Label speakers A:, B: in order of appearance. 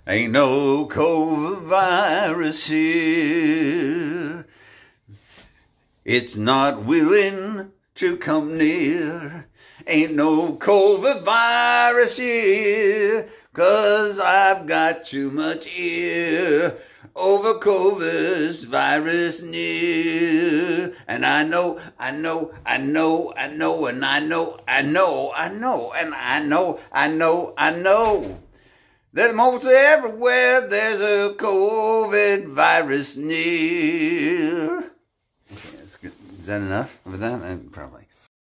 A: Ain't no covidvirus here. It's not willing to come near. Ain't no covidvirus here, 'cause I've got too much ear over COVID's virus near. And I know, and I know, that most everywhere there's a COVID virus near. Okay, that's good. Is that enough of that? Probably.